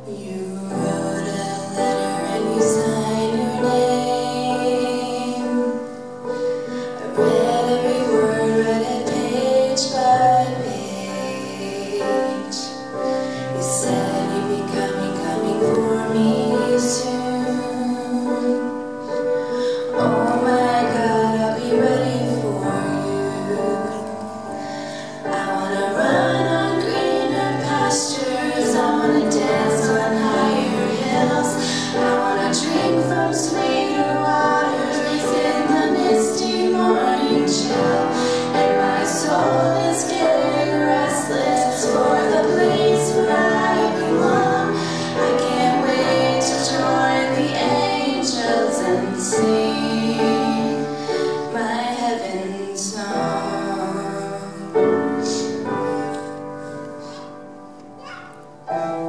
You wrote a letter and you signed your name. I read every word, read it page by page. You said you'd be coming for me soon. Oh my God, I'll be ready for you. I wanna run on greener pastures, I wanna dance on higher hills, I wanna drink from sweeter waters in the misty morning chill. And my soul is getting restless for the place where I belong. I can't wait to join the angels and sing my heaven song.